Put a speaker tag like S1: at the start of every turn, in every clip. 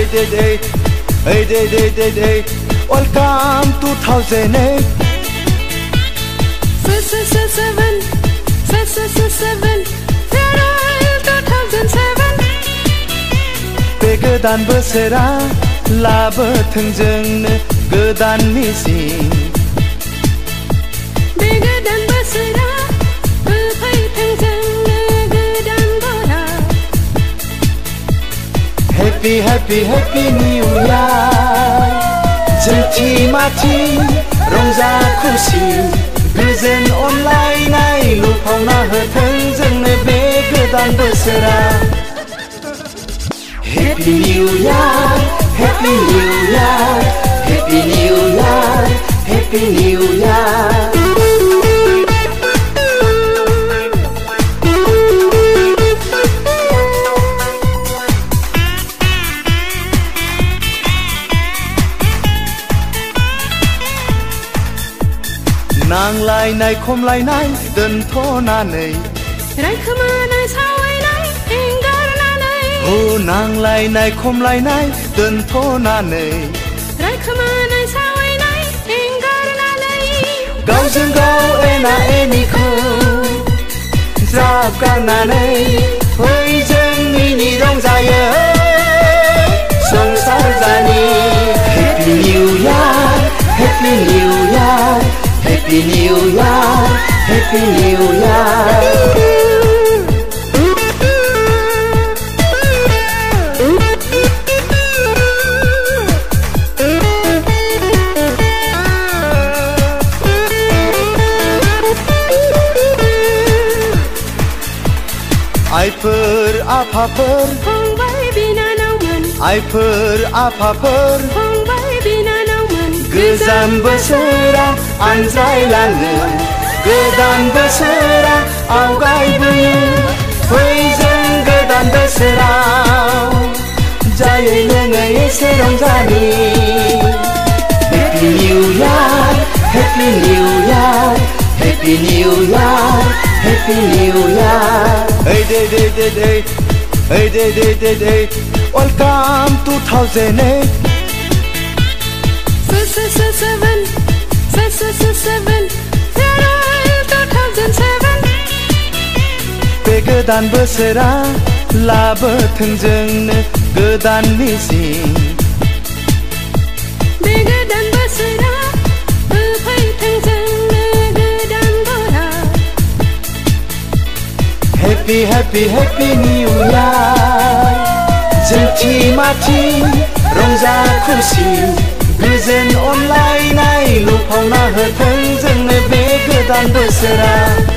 S1: Welcome 2008.
S2: 7 Farewell 2007.
S1: बे गोदान बोसोरा लाबोथों जोंनो गोदान मिजिं।
S2: बे गोदान बोसोरा होफैथों जोंनो गोदान बराव।
S1: Happy Happy Happy New Year। जोंथि माथि रंजा खुसि गोजोन अनलायनाय लुफावना होथों जोंनो बे गोदान बोसोरा। Happy New Year, Happy New Year, Happy New Year, Happy New Year। नांलायनाय खमलायनाय दोनथ'नानै
S2: रायखोमानाय सावरायनाय एंगारनानै।
S1: ओ नांलायनाय खमलायनाय दोनथ'नानै
S2: रायखोमानाय सावरायनाय एंगारनानै।
S1: गावजों गाव एना एनिखौ ज्राब गारनानै फै जों मिनि रंजायो संसार जानि। Happy New Year, Happy New Year, Happy New Year, Happy New Year। आइफोर आफाफोर
S2: फंबाय बिनानावमोन।
S1: आइफोर आफाफोर
S2: फंबाय बिनानावमोन।
S1: गोजाम बोसोरा आनज्रायलाङो गोदान बोसोरा आवगायबोयो फै जों गोदान बोसोराव जायै लोङै एसे रंजानि। Happy New Year, Happy New Year, Happy New Year, Happy New Year। Welcome 2008।
S2: 7 Farewell 2007।
S1: बे गोदान बोसोरा लाबोथों जोंनो गोदान मिजिं।
S2: बे गोदान बोसोरा होफैथों जोंनो गोदान बराव।
S1: Happy Happy Happy New Year। जोंथि माथि रंजा खुसि गोजोन अनलायनाय लुफावना होथों जोंनो बे गोदान बोसोरा।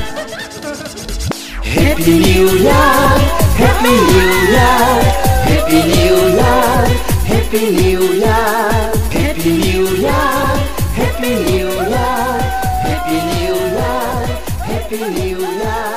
S1: Happy New Year, Happy New Year, Happy New Year, Happy New Year, Happy New Year, Happy New Year, Happy New Year, Happy New Year।